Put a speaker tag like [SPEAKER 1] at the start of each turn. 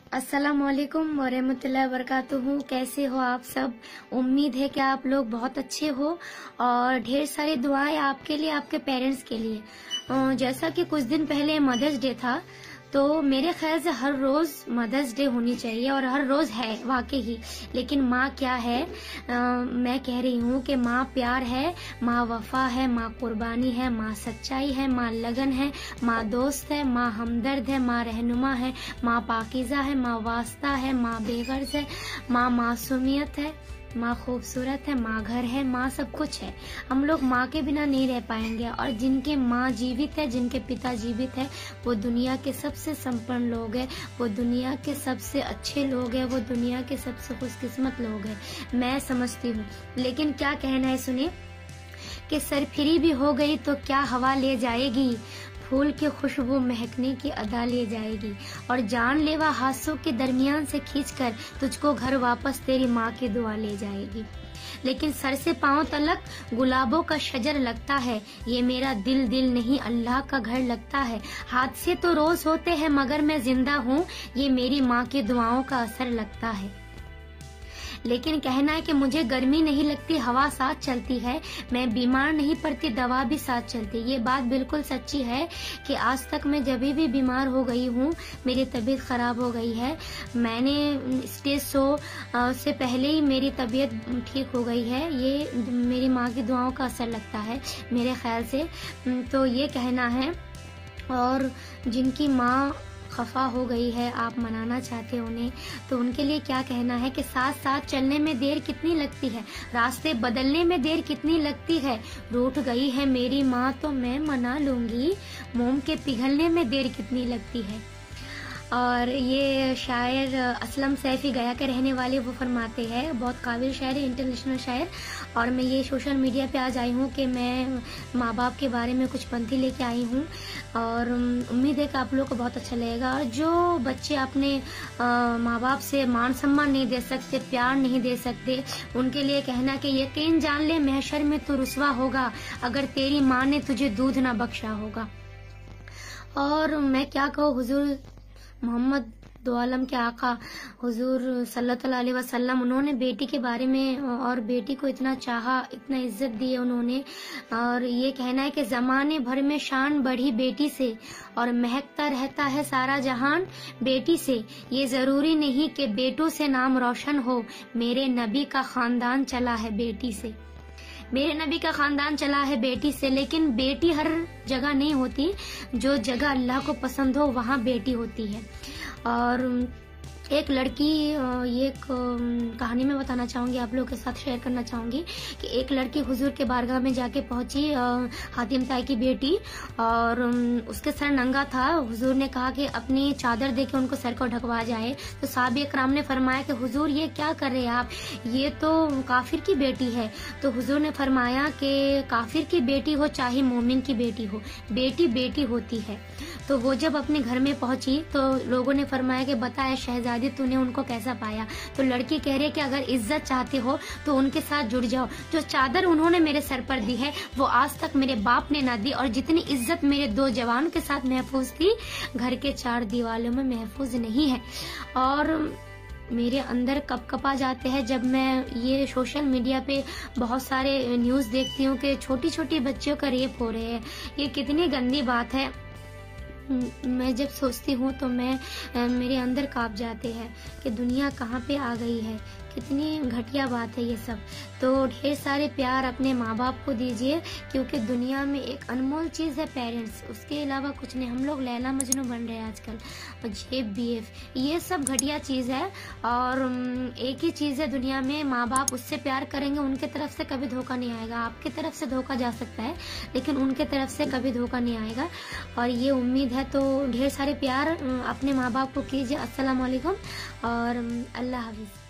[SPEAKER 1] अस्सलामुअलैकुम वरहमतुल्लाहि वबरकातुहू। कैसे हो आप सब? उम्मीद है कि आप लोग बहुत अच्छे हो और ढेर सारी दुआएं आपके लिए, आपके पेरेंट्स के लिए। जैसा कि कुछ दिन पहले मदर्स डे था, तो मेरे ख्याल से हर रोज मदर्स डे होनी चाहिए और हर रोज है वाकई ही। लेकिन माँ क्या है, मैं कह रही हूँ कि माँ प्यार है, माँ वफा है, माँ कुर्बानी है, माँ सच्चाई है, माँ लगन है, माँ दोस्त है, माँ हमदर्द है, माँ रहनुमा है, माँ पाकीज़ा है, माँ वास्ता है, माँ बेगर्ज है, माँ मासूमियत है, माँ खूबसूरत है, माँ घर है, माँ सब कुछ है। हम लोग माँ के बिना नहीं रह पाएंगे। और जिनके माँ जीवित है, जिनके पिता जीवित है, वो दुनिया के सबसे संपन्न लोग हैं, वो दुनिया के सबसे अच्छे लोग हैं, वो दुनिया के सबसे खुशकिस्मत लोग हैं, मैं समझती हूँ। लेकिन क्या कहना है सुनिए कि सरफिरी भी हो गई तो क्या हवा ले जाएगी, फूल की खुशबू महकने की अदा ले जाएगी, और जानलेवा हाथों के दरमियान से खींचकर तुझको घर वापस तेरी माँ की दुआ ले जाएगी। लेकिन सर से पांव तलक गुलाबों का शजर लगता है, ये मेरा दिल दिल नहीं अल्लाह का घर लगता है। हादसे तो रोज होते हैं मगर मैं जिंदा हूँ, ये मेरी माँ की दुआओं का असर लगता है। लेकिन कहना है कि मुझे गर्मी नहीं लगती, हवा साथ चलती है, मैं बीमार नहीं पड़ती, दवा भी साथ चलती। ये बात बिल्कुल सच्ची है कि आज तक मैं जब भी बीमार हो गई हूँ, मेरी तबीयत खराब हो गई है, मैंने स्टेज 100 से पहले ही मेरी तबीयत ठीक हो गई है। ये मेरी माँ की दुआओं का असर लगता है मेरे ख्याल से। तो ये कहना है। और जिनकी माँ खफा हो गई है, आप मनाना चाहते हो उन्हें, तो उनके लिए क्या कहना है कि साथ साथ चलने में देर कितनी लगती है, रास्ते बदलने में देर कितनी लगती है। रूठ गई है मेरी माँ तो मैं मना लूंगी, मोम के पिघलने में देर कितनी लगती है। और ये शायर असलम सैफी गया के रहने वाले वो फरमाते हैं, बहुत काबिल शायर है, इंटरनेशनल शायर। और मैं ये सोशल मीडिया पे आज आई हूँ कि मैं माँ बाप के बारे में कुछ पंक्ति लेके आई हूँ और उम्मीद है कि आप लोगों को बहुत अच्छा लगेगा। और जो बच्चे अपने माँ बाप से मान सम्मान नहीं दे सकते, प्यार नहीं दे सकते, उनके लिए कहना कि यकीन जान ले महशर में तू रुसवा होगा, अगर तेरी माँ ने तुझे दूध ना बख्शा होगा। और मैं क्या कहूँ, हुजूर मोहम्मद दो आलम के आका हुजूर सल्लल्लाहु अलैहि वसल्लम, उन्होंने बेटी के बारे में और बेटी को इतना चाहा, इतना इज्जत दी है उन्होंने। और ये कहना है कि जमाने भर में शान बढ़ी बेटी से और महकता रहता है सारा जहान बेटी से। ये जरूरी नहीं कि बेटों से नाम रोशन हो, मेरे नबी का खानदान चला है बेटी से, मेरे नबी का खानदान चला है बेटी से। लेकिन बेटी हर जगह नहीं होती, जो जगह अल्लाह को पसंद हो वहाँ बेटी होती है। और एक लड़की, ये एक कहानी में बताना चाहूंगी, आप लोगों के साथ शेयर करना चाहूंगी कि एक लड़की हुजूर के बारगाह में जाके पहुंची, हातिम ताई की बेटी, और उसके सर नंगा था। हुजूर ने कहा कि अपनी चादर देके उनको सर को ढकवा जाए। तो साहब इकराम ने फरमाया कि हुजूर ये क्या कर रहे हैं आप, ये तो काफिर की बेटी है। तो हुजूर ने फरमाया कि काफिर की बेटी हो चाहे मोमिन की बेटी हो, बेटी बेटी होती है। तो वो जब अपने घर में पहुंची तो लोगों ने फरमाया कि बताया शहजादी तूने उनको कैसा पाया। तो लड़की कह रही है कि अगर इज्जत चाहते हो तो उनके साथ जुड़ जाओ, जो चादर उन्होंने मेरे सर पर दी है वो आज तक मेरे बाप ने ना दी, और जितनी इज्जत मेरे 2 जवानों के साथ महफूज थी घर के 4 दीवारों में महफूज नहीं है। और मेरे अंदर कपकपा जाते हैं जब मैं ये सोशल मीडिया पे बहुत सारे न्यूज देखती हूँ कि छोटी छोटी बच्चियों का रेप हो रहे हैं। ये कितनी गंदी बात है। मैं जब सोचती हूँ तो मेरे अंदर कांप जाते हैं कि दुनिया कहाँ पे आ गई है, कितनी घटिया बात है ये सब। तो ढेर सारे प्यार अपने माँ बाप को दीजिए, क्योंकि दुनिया में एक अनमोल चीज है पेरेंट्स, उसके अलावा कुछ नहीं। हम लोग लैला मजनू बन रहे हैं आजकल, और जेब बीएफ, ये सब घटिया चीज है। और एक ही चीज है दुनिया में, माँ बाप उससे प्यार करेंगे, उनके तरफ से कभी धोखा नहीं आएगा। आपकी तरफ से धोखा जा सकता है लेकिन उनके तरफ से कभी धोखा नहीं आएगा। और ये उम्मीद है। तो ढेर सारे प्यार अपने माँ बाप को कीजिए। अस्सलाम वालेकुम और अल्लाह हाफिज।